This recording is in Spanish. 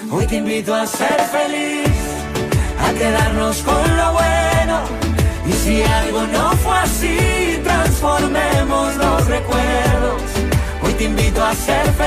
Hoy te invito a ser feliz, a quedarnos con lo bueno. Y si algo no fue así, transformemos los recuerdos. Hoy te invito a ser feliz,